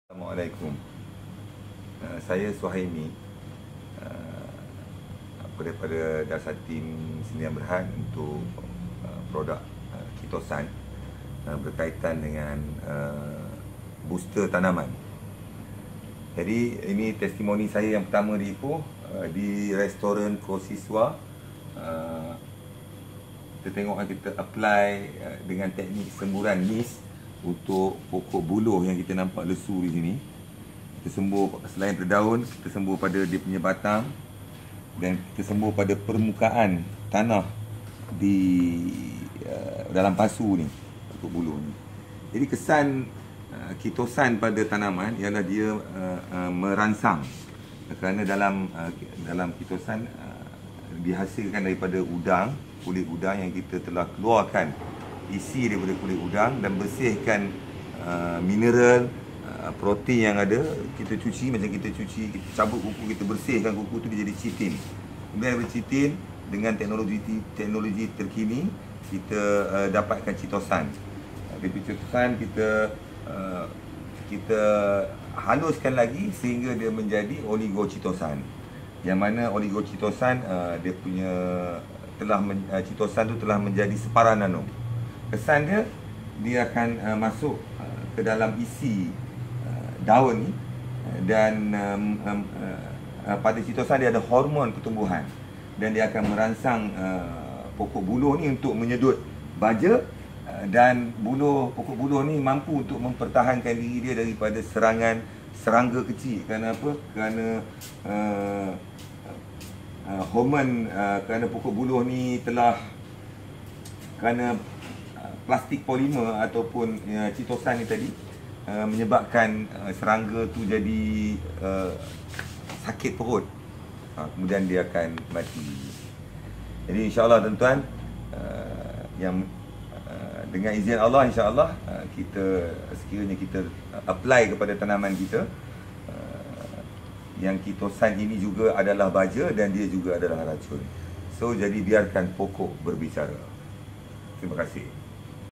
Assalamualaikum. Saya Suhaimi daripada Darsatim Sdn Bhd untuk produk Kitosan berkaitan dengan booster tanaman. Jadi ini testimoni saya yang pertama di Ipoh, di restoran Kosiswa. Kita tengok kita apply dengan teknik semburan mist untuk pokok buluh yang kita nampak lesu di sini. Kita sembuh selain pada daun, kita sembuh pada dia punya batang, dan kita sembuh pada permukaan tanah di dalam pasu ni, pokok buluh ni. Jadi kesan Kitosan pada tanaman ialah dia merangsang, kerana dalam Kitosan dihasilkan daripada udang, kulit udang yang kita telah keluarkan isi daripada kulit udang dan bersihkan mineral, protein yang ada. Kita cuci macam kita cuci, kita cabut kuku, kita bersihkan kuku tu dia jadi chitin. Kemudian daripada chitin dengan teknologi terkini kita dapatkan Kitosan. Dari Kitosan kita haluskan lagi sehingga dia menjadi oligokitosan. Yang mana oligokitosan dia punya Kitosan tu telah menjadi separuh nano. Kesan dia akan masuk ke dalam isi daun ni, dan pada Kitosan dia ada hormon pertumbuhan dan dia akan merangsang pokok buluh ni untuk menyedut baja, dan pokok buluh ni mampu untuk mempertahankan diri dia daripada serangga kecil. Kerana apa? Kerana hormon, kerana pokok buluh ni kerana plastik polimer ataupun Kitosan ni tadi menyebabkan serangga tu jadi sakit perut, kemudian dia akan mati. Jadi insya-Allah tuan-tuan, yang dengan izin Allah, insya-Allah kita sekiranya kita apply kepada tanaman kita, yang Kitosan ini juga adalah baja dan dia juga adalah racun. So jadi biarkan pokok berbicara. Terima kasih.